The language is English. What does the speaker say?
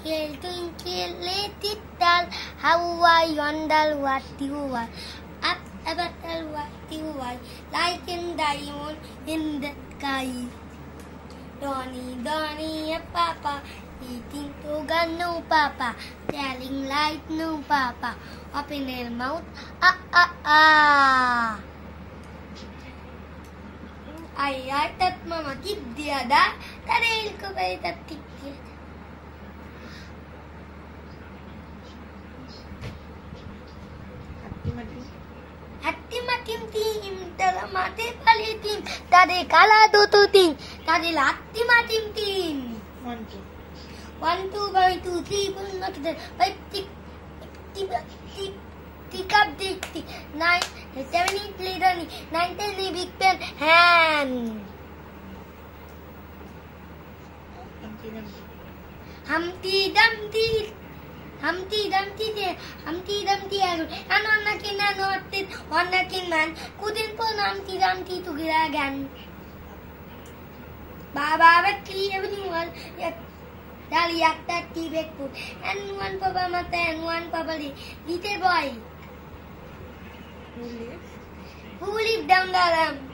twinkle, little star, how I wonder what you are. Up above what you are, like a diamond in the sky. Donny, Donny, Papa, eating sugar, no Papa, telling light, no Papa, open her mouth, ah ah ah. I that Mama keep the other, that I'll go by the ticket. Hatti matim tim, tala mate pali tim, tade kala do tim, tade latti matim tim. 1 2 1 2 3 4 not the 5 tick up tick 9 7 8 little 9 10 big pen hand. Humpty Dumpty. Humpty Dumpty and on the kin and not it on the kin man couldn't put Humpty Dumpty together again. Baba but everyone yet Dali that tea bag put and one Papa Mata and one Papa little boy who lived down the